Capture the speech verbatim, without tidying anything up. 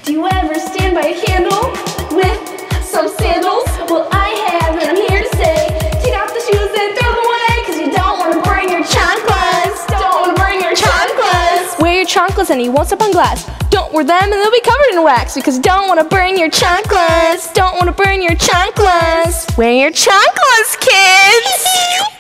Do you ever stand by a candle with some sandals? Well, I have, and I'm here to say, take off the shoes and throw them away, cause you don't want to burn your chanclas. Don't want to burn your chanclas. Wear your chanclas and you won't step on glass. Don't wear them and they'll be covered in wax, because you don't want to burn your chanclas. Don't want to burn your chanclas. Wear your chanclas, kids.